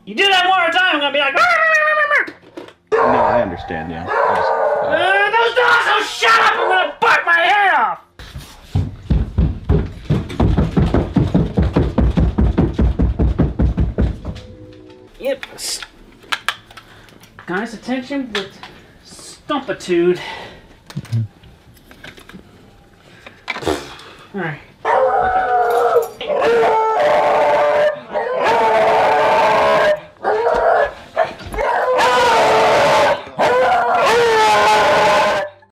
You do that one more time, I'm gonna be like. No, I understand. Yeah. Those dogs! Oh, shut up! I'm gonna bark my head off. Yep. Guys, attention with Stumpitude. All right.